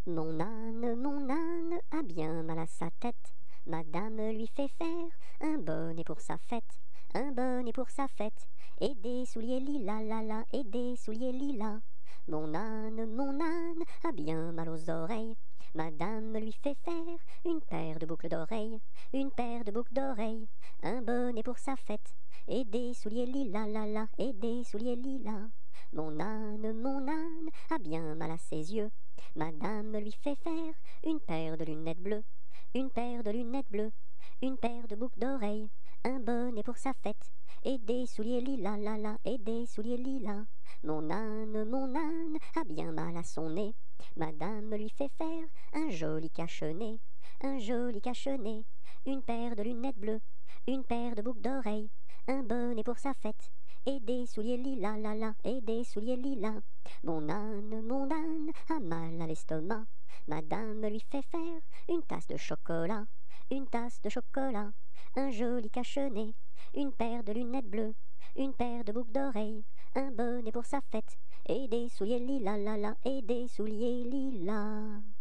Mon âne a bien mal à sa tête. Madame lui fait faire un bonnet pour sa fête, un bonnet pour sa fête, et des souliers lilas, la la, et des souliers lilas. Mon âne a bien mal aux oreilles. Madame lui fait faire une paire de boucles d'oreilles, une paire de boucles d'oreilles, un bonnet pour sa fête, et des souliers lilas, la la, et des souliers lilas. Mon âne a bien mal à ses yeux. Madame lui fait faire une paire de lunettes bleues, une paire de lunettes bleues, une paire de boucles d'oreilles, un bonnet pour sa fête, et des souliers lilas, la la, et des souliers lilas. Mon âne a bien mal à son nez. Madame lui fait faire un joli cache-nez, un joli cache-nez, une paire de lunettes bleues, une paire de boucles d'oreilles, un bonnet pour sa fête, et des souliers lilas, la la, et des souliers lilas. Mon âne a mal à l'estomac. Madame lui fait faire une tasse de chocolat, une tasse de chocolat, un joli cache-nez, une paire de lunettes bleues, une paire de boucles d'oreilles, un bonnet pour sa fête, et des souliers lilas, la la, et des souliers lilas.